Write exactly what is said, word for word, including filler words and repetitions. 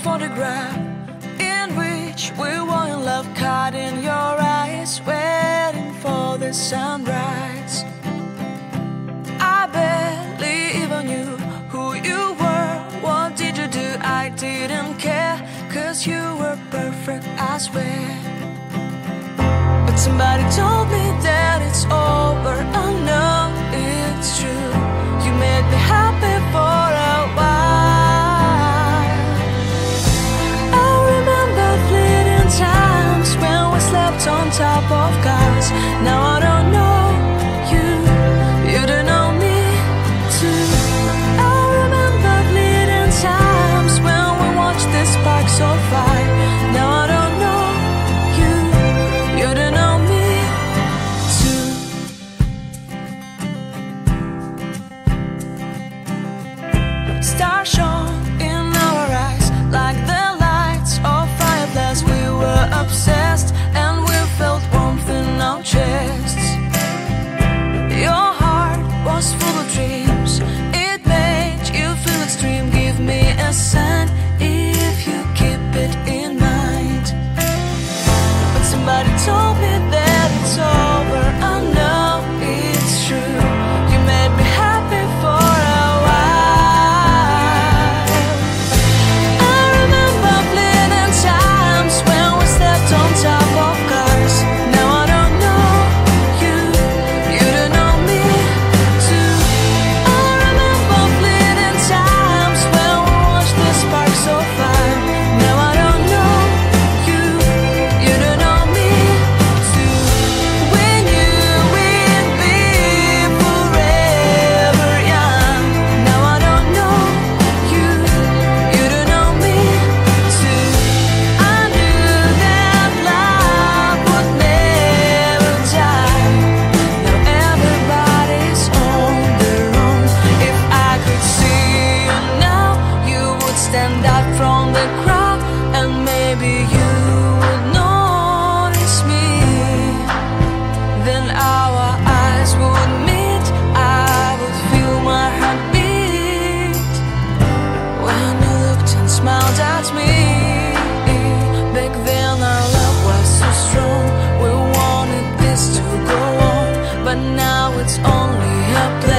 photograph in which we were in love, caught in your eyes, waiting for the sunrise. I barely even knew who you were. What did you do? I didn't care, cause you were perfect, I swear. But somebody told me that it's over. I know it's true. You made me happy for a while. I remember fleeting times when we slept on top of cars. Now I don't know you, you don't know me too. I remember fleeting times when we watched the sparks so fire. Now I don't know you, you don't know me too. Stars shone in our eyes like the lights of fireflies. We were obsessed and we felt warmth in our chests. Your heart was full of dreams. It made you feel extreme. Give me a sign if you keep it in mind. But somebody told me that it's over. I know it's true. You made me happy for a while. I remember fleeting times when we slept on top of cars. Now I don't know you, you don't know me too. I remember fleeting times when we watched the sparks so fire. Now I don't know you, you don't know me too. We knew we'd be forever young. Now I don't know you, you don't know me too. I knew that love would never die. Now everybody's on their own. If I could see you now, you would stand out from the crowd, and maybe you would notice me. Then our eyes would meet. I would feel my heart beat when you looked and smiled at me. Back then our love was so strong. We wanted this to go on, but now it's only a play.